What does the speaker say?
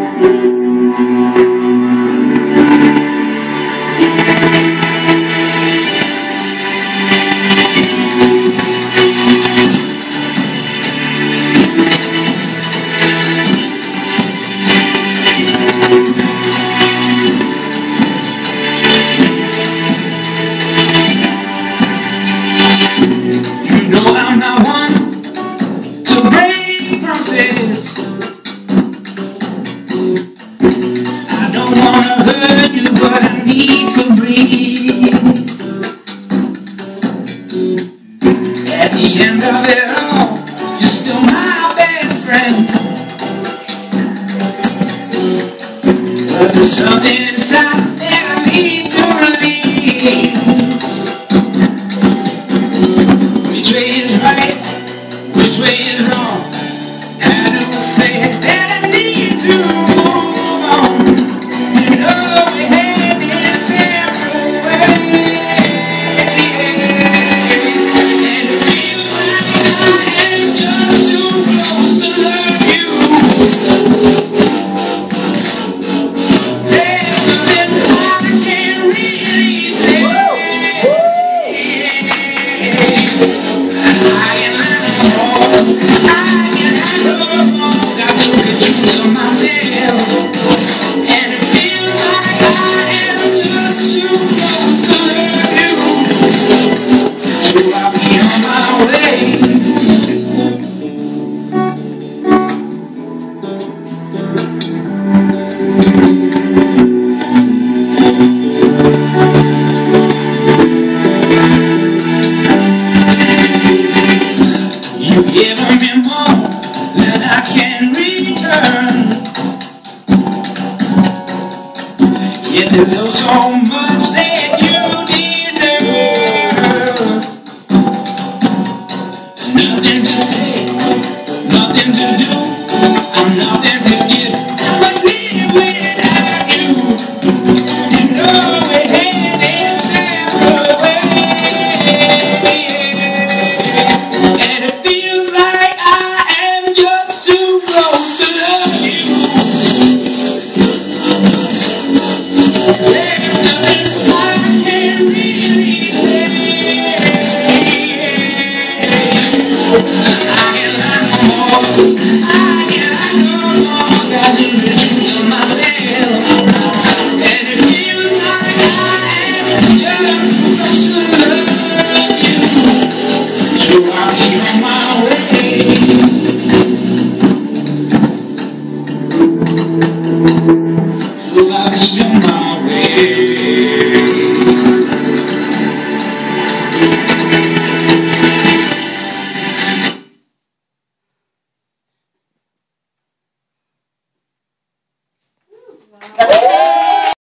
Something inside that I need to release. Which way is right? Which way is wrong? How do I say that I need to move on? You know we had this separate ways, and it feels like I am just too close to love you. You've given me more than I can return, yet there's so much that you deserve. Nothing to say, nothing to do, I'm nothing to give. I must live without you. You know we had this separate ways, and it feels like I am just too close to love you. There's nothing I can really say. I can learn more, I can know more, got to listen to myself, and it feels like I am just too close to love you. So I'll be on my way. So I'll be on my way. Wow.